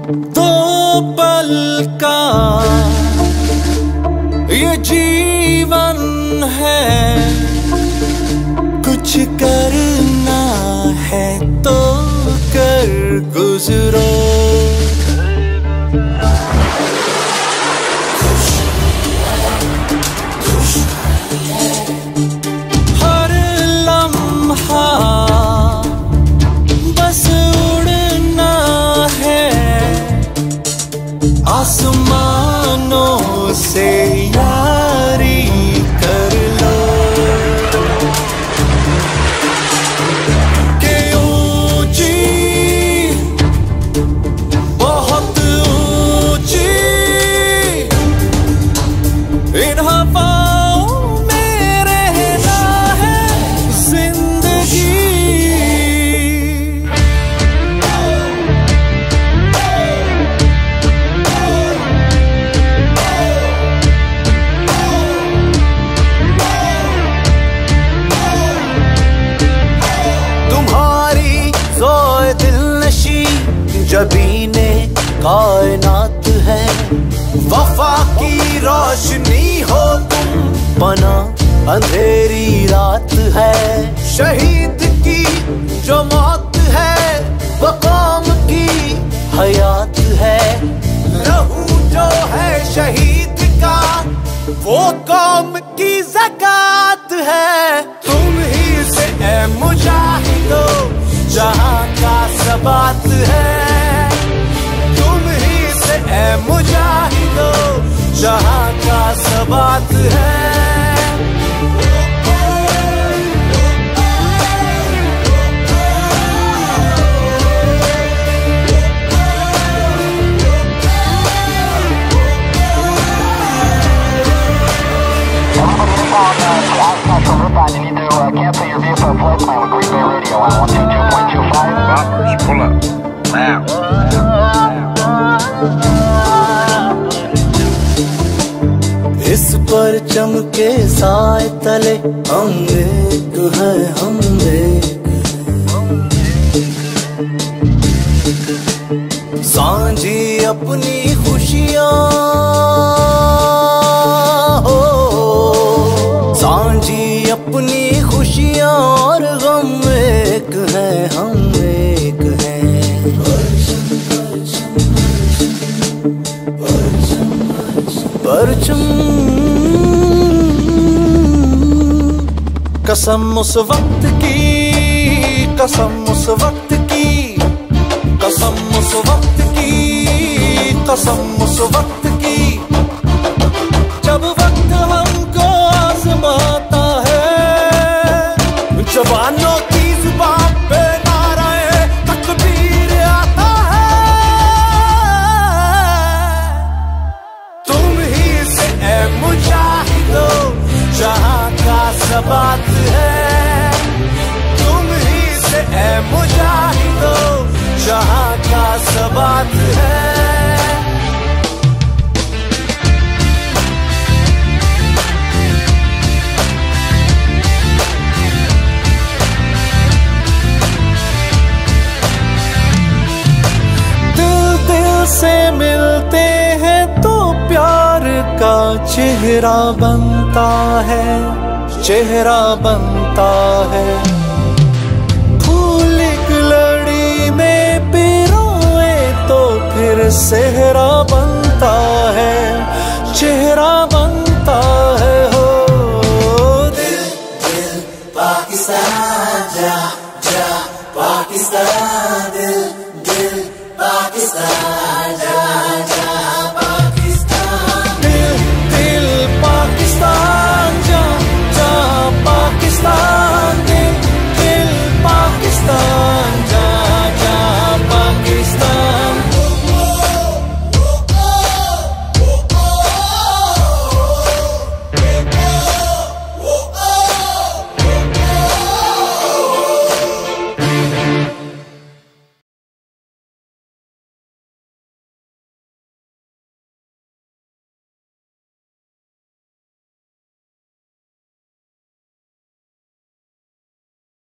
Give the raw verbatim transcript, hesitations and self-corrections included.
दो पल का ये जीवन है, कुछ करना है तो कर गुजरो। हर लम्हा बस उड़ना है, आसमानों से यारी कर लो कि ऊंची, बहुत ऊंची इन हवाओं में रहना है जिंदगी। जबीने कायनात है, वफा की रोशनी हो तुम, बना अंधेरी रात है। शहीद की जो मौत है वो कौम की हयात है, लहू जो है शहीद का वो कौम की ज़कात है। तुम ही से ए मुजाहिदो जहां का सबात है, ऐ मुजाहिदो जहां का सबात है। Pull up. Loud. इस पर चमके साए तले हम एक है, हम एक है। सांझी अपनी खुशियां हो, सांझी अपनी खुशियां और गम एक है, हम एक है। परचम कसम उस वक्त की, कसम उस वक्त की, कसम उस वक्त की, कसम उस वक्त की, जब वक्त हमको आजमाता है, जवानों की जुबान पे नाराए तकबीर आता है। तुम ही से ए मुजाहिदो जहां का सबात है, तुम ही से ए मुजाहिदो जहां का सबात है। दिल दिल से मिलते हैं तो प्यार का चेहरा बनता है, चेहरा बनता है। फूल एक लड़ी में पिरोए तो फिर सेहरा बनता है, चेहरा बनता है।